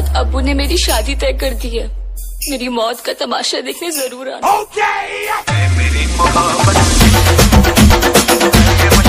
बाद अब्बू ने मेरी शादी तय कर दी है। मेरी मौत का तमाशा देखने जरूर आना।